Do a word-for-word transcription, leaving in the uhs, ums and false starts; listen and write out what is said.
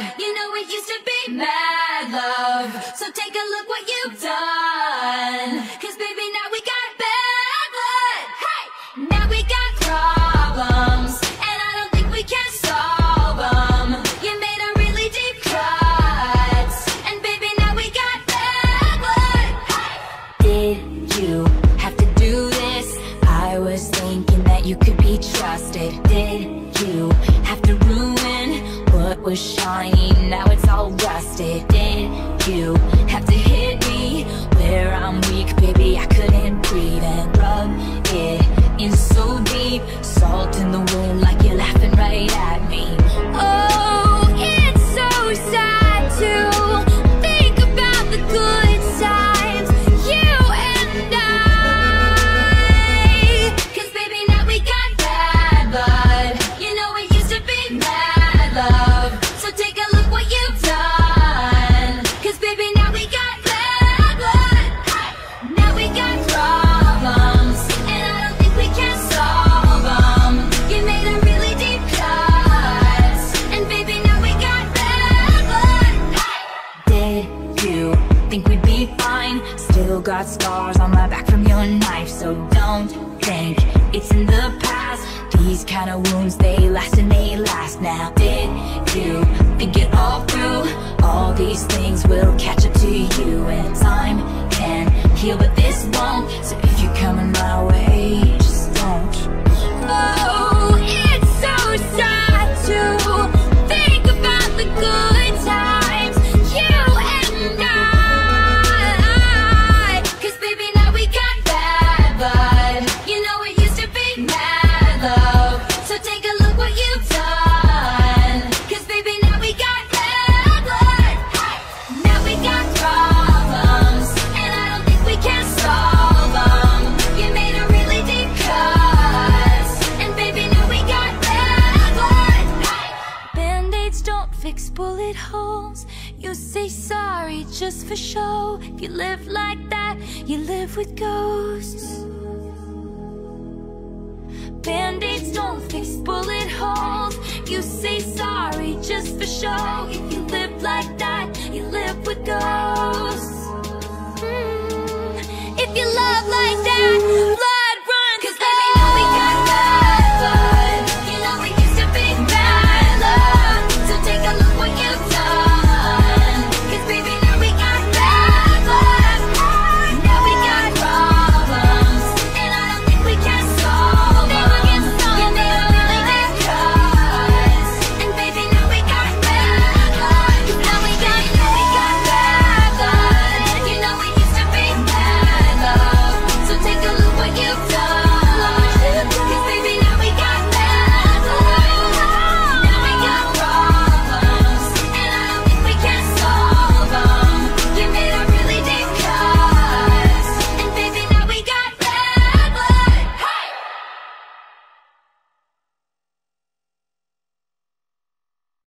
You know it used to be mad love. So take a look what you've done. Cause baby, now we got bad blood. Hey! Now we got problems, and I don't think we can solve them. You made a really deep cuts, and baby, now we got bad blood. Hey! Did you have to do this? I was thinking that you could be trusted. Did you have to ruin what was shiny? Now it's all rusted. Did you have to hit me where I'm weak? Baby, I couldn't breathe, and rub it in so deep. Salt in the wound like you're laughing right at me. Oh, it's so sad to think about the good times, you and I. Cause baby, now we got bad blood. You know it used to be mad love. So take a look what you've done. Cause baby, now we got bad blood. Now we got problems, and I don't think we can solve them. You made a really deep cuts, and baby, now we got bad blood. Did you think we'd be fine? Still got scars on my back from your knife. So don't think it's in the past. These kind of wounds, they last and they last. Now did you think it all through? All these things will catch up to you, and time can heal, but this won't. So if you're coming my way, just don't. Oh, it's so sad to think about the good times, you and I. Cause baby, now we got bad blood. You know it used to be mad love. So take a look what you've done. Cause baby, now we got bad blood. Now we got problems, and I don't think we can solve them. You made a really deep cuts, and baby, now we got bad blood. Band-aids don't fix bullet holes. You say sorry just for show. If you live like that, you live with ghosts. Band-aids don't fix bullet holes. You say sorry just for show. If you live like